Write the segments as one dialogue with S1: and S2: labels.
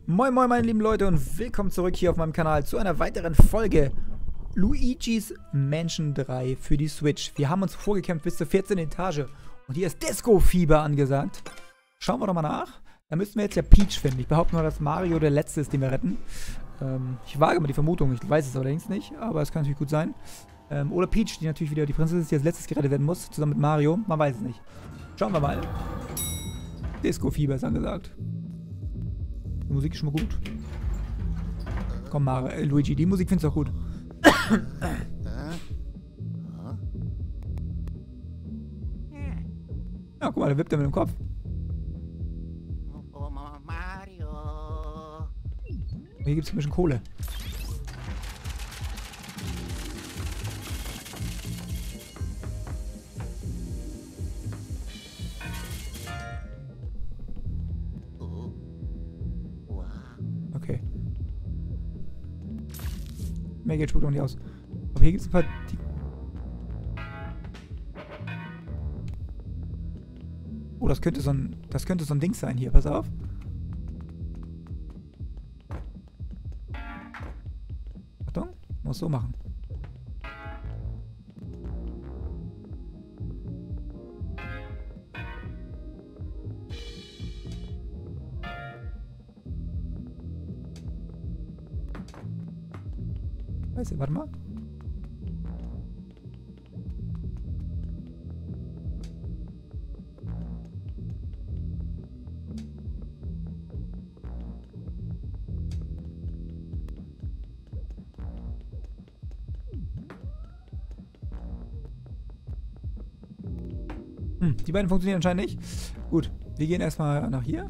S1: Moin moin meine lieben Leute und willkommen zurück hier auf meinem Kanal zu einer weiteren Folge Luigi's Mansion 3 für die Switch. Wir haben uns vorgekämpft bis zur 14. Etage und hier ist Disco-Fieber angesagt. Schauen wir doch mal nach. Da müssten wir jetzt ja Peach finden. Ich behaupte mal, dass Mario der Letzte ist, den wir retten. Ich wage mal die Vermutung, ich weiß es allerdings nicht, aber es kann natürlich gut sein. Oder Peach, die natürlich wieder die Prinzessin ist, die als letztes gerettet werden muss, zusammen mit Mario. Man weiß es nicht. Schauen wir mal. Disco-Fieber ist angesagt. Die Musik ist schon mal gut. Komm, Luigi, die Musik findest du auch gut. Ja, guck mal, der wippt er mit dem Kopf.
S2: Mario.
S1: Hier gibt es ein bisschen Kohle. Okay. Mehr Geld spuckt auch nicht aus. Aber hier gibt es ein paar... Oh, das könnte so ein Ding sein hier. Pass auf. Achtung. Muss so machen. Weißt du, warte mal. Die beiden funktionieren anscheinend nicht. Gut, wir gehen erstmal nach hier.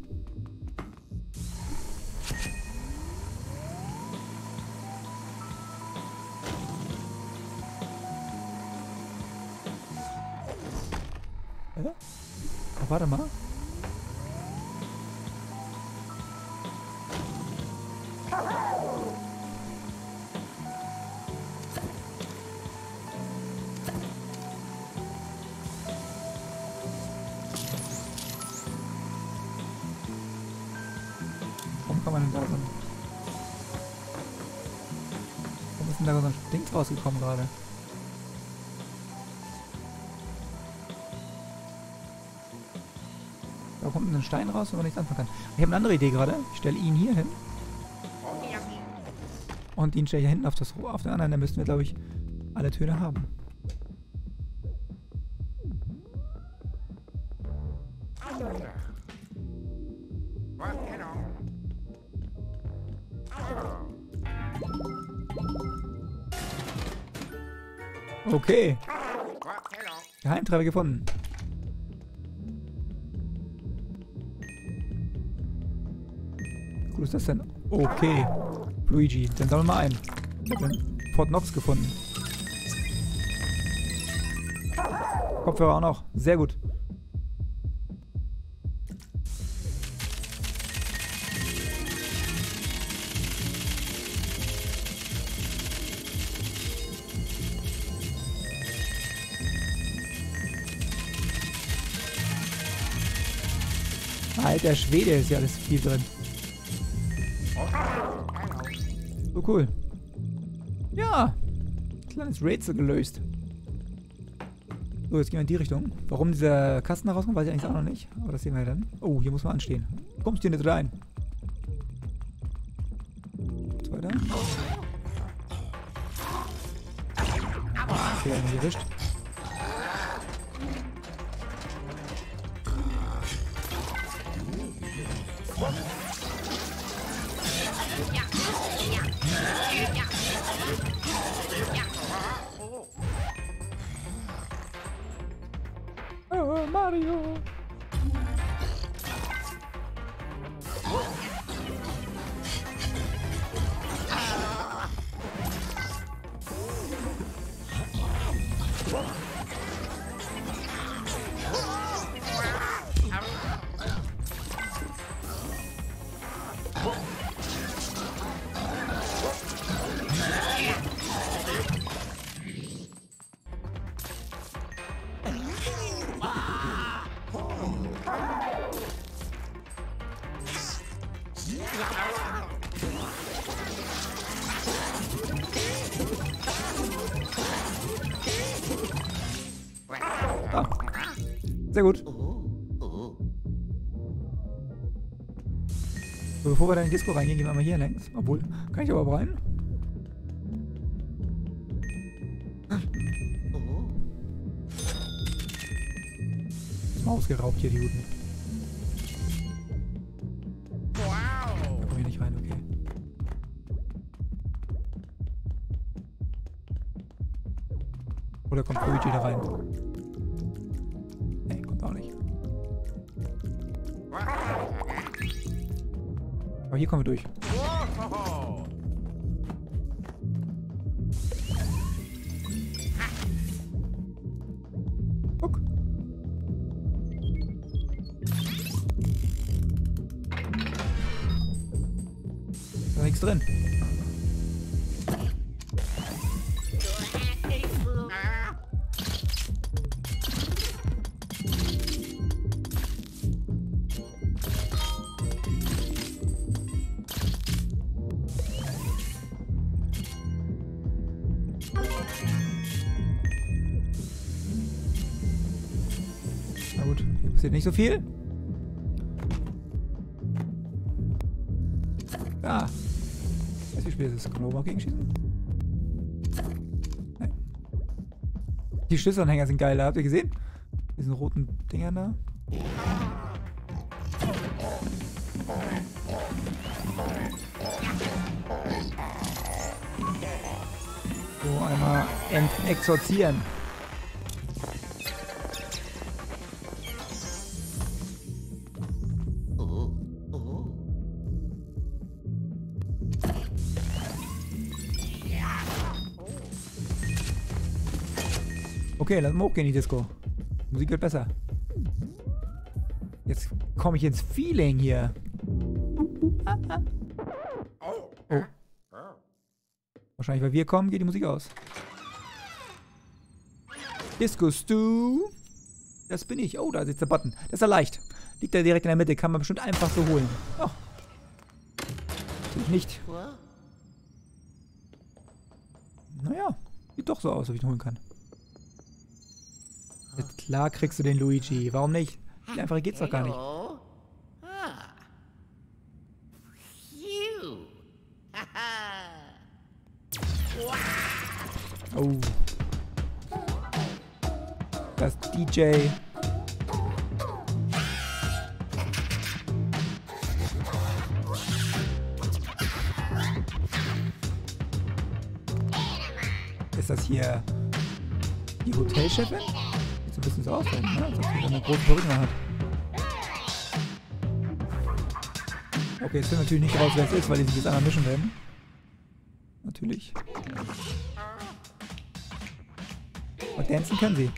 S1: Oh, warte mal. Warum kann man denn da so ein... Warum ist denn da so ein Ding rausgekommen gerade? Da kommt ein Stein raus, wo man nichts anfangen kann. Ich habe eine andere Idee gerade. Ich stelle ihn hier hin. Und ihn stelle ich hier hinten auf den anderen. Da müssten wir, glaube ich, alle Töne haben. Okay. Geheimtreiber gefunden. Wie cool ist das denn? Okay. Luigi, dann sammeln wir mal ein. Ich habe den Fort Knox gefunden. Kopfhörer auch noch. Sehr gut. Alter Schwede, ist ja alles viel drin. So cool. Ja. Kleines Rätsel gelöst. So, jetzt gehen wir in die Richtung. Warum dieser Kasten da rauskommt, weiß ich eigentlich auch noch nicht. Aber das sehen wir ja dann. Oh, hier muss man anstehen. Kommst du hier nicht rein? Jetzt weiter. Okay, einen erwischt. Oh, Mario! Sehr gut. So, bevor wir da in die Disco reingehen, gehen wir mal hier längs. Obwohl, kann ich aber auch rein? Ist mal ausgeraubt hier, die Juden. Da komme ich nicht rein, okay. Oder kommt Luigi da rein? Nee, kommt auch nicht. Aber hier kommen wir durch. Guck. Da ist nichts drin. Na gut, hier passiert nicht so viel. Ah. Wie spät ist es? Können wir auch gegenschießen? Nein. Die Schlüsselanhänger sind geil, habt ihr gesehen? Diesen roten Dingern da. So, einmal entexorzieren. Okay, lass mal hochgehen in die Disco. Musik wird besser. Jetzt komme ich ins Feeling hier. Oh. Wahrscheinlich, weil wir kommen, geht die Musik aus. Disco Stu. Das bin ich. Oh, da sitzt der Button. Das ist ja leicht. Liegt da direkt in der Mitte. Kann man bestimmt einfach so holen. Oh. Nicht. Naja, sieht doch so aus, ob ich ihn holen kann. Jetzt klar kriegst du den Luigi. Warum nicht? Viel einfacher geht's doch gar nicht. Oh. Das DJ. Ist das hier die Hotelchefin? Sieht so ein bisschen so aus, ne? Als ob sie eine große Perücke hat. Okay, jetzt finden wir natürlich nicht raus, wer es ist, weil die sich jetzt einmal mischen werden. Natürlich. Aber dancen können sie.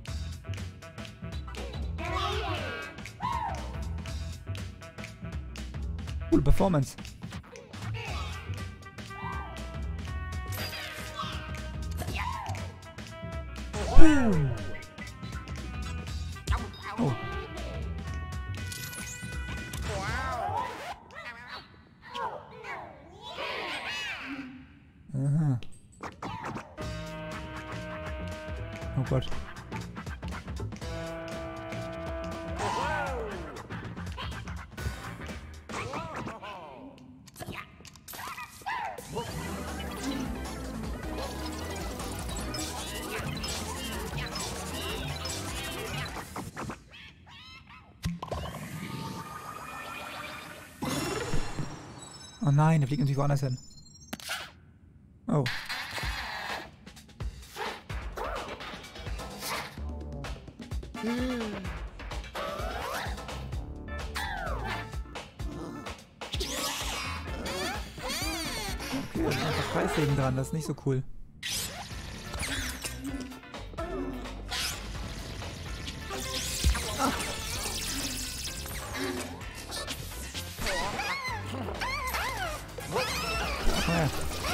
S1: Coole Performance. Oh. Aha. Oh Gott. Oh nein, der fliegt natürlich woanders hin. Oh. Okay, da sind einfach Kreissägen dran, das ist nicht so cool. Ah. Ach, ja.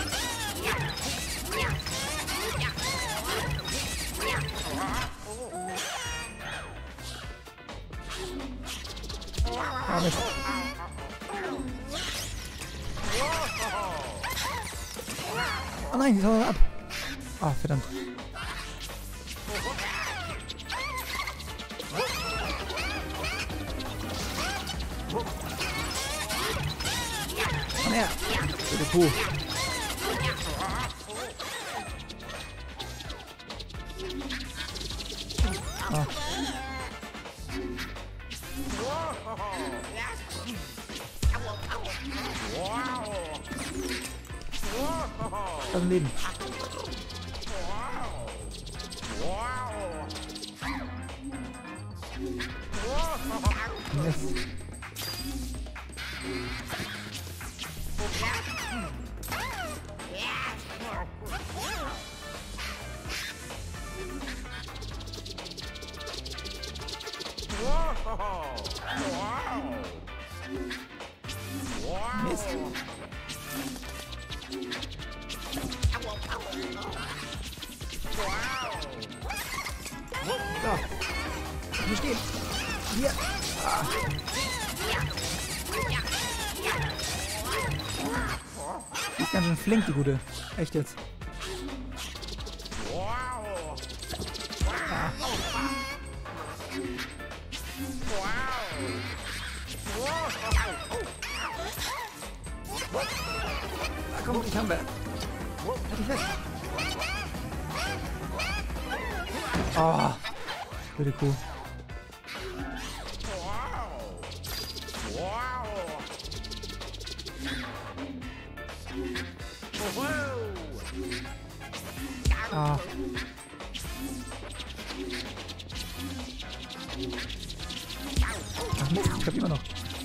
S1: Ah, Mist. Oh nein, die hauen ab. Ah, verdammt. her. Bitte Kuh. Ah. Das ist ein Leben. Mist. Mist. So. Hier steht. Hier. Ah. Die ist ganz schön flink, die Gute. Echt jetzt. Ah. Ah, komm, ich haben wir. Halt dich fest. Oh. Bitte Kuh. Ah. Ach Mist, ich hab immer noch.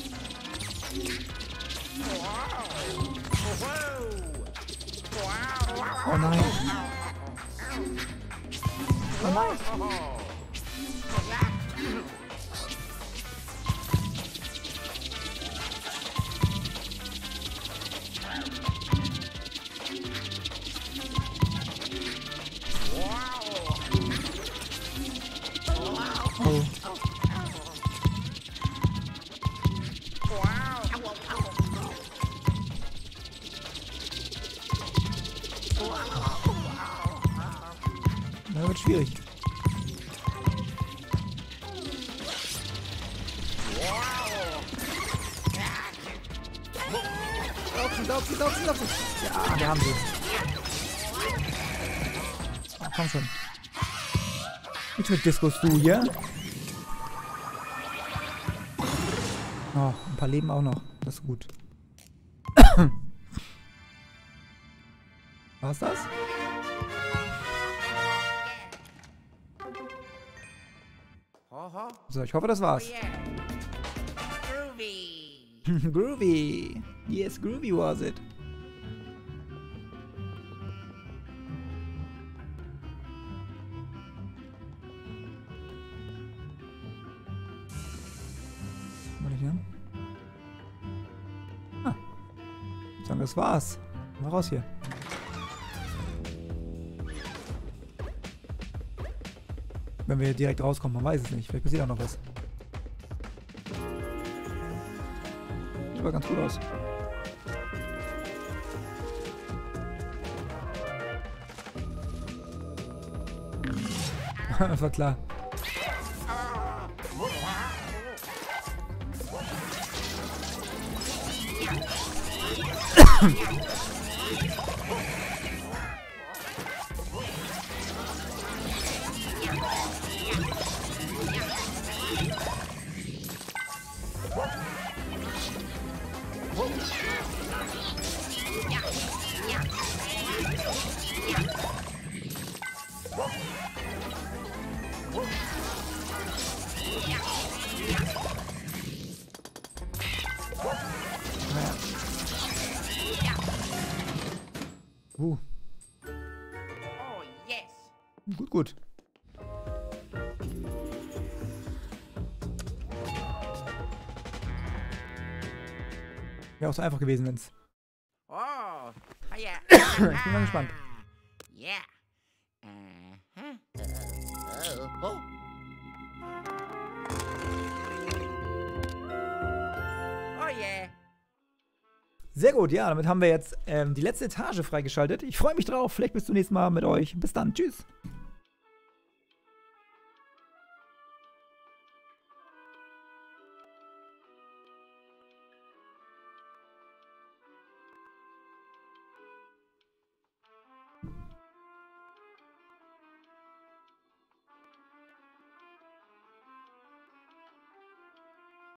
S1: Oh nein. Oh nein. Oh. Das wird schwierig. Laufen. Ja, wir haben sie. Oh, komm schon. Nichts mit Discos, du hier. Oh, ein paar Leben auch noch. Das ist gut. War's das? So, ich hoffe, das war's. Groovy. Yes, groovy was it. Mal hier. Ah. Ich sagen, das war's. Mal raus hier. Wenn wir hier direkt rauskommen, man weiß es nicht. Vielleicht passiert auch noch was. Sieht aber ganz gut aus. Das war klar.
S2: Oh, yes.
S1: Gut. Wäre auch so einfach gewesen, wenn's.
S2: Oh, ja.
S1: Ich bin mal gespannt.
S2: Ja. Oh. Oh yeah.
S1: Sehr gut, ja, damit haben wir jetzt die letzte Etage freigeschaltet. Ich freue mich drauf. Vielleicht bis zum nächsten Mal mit euch. Bis dann. Tschüss.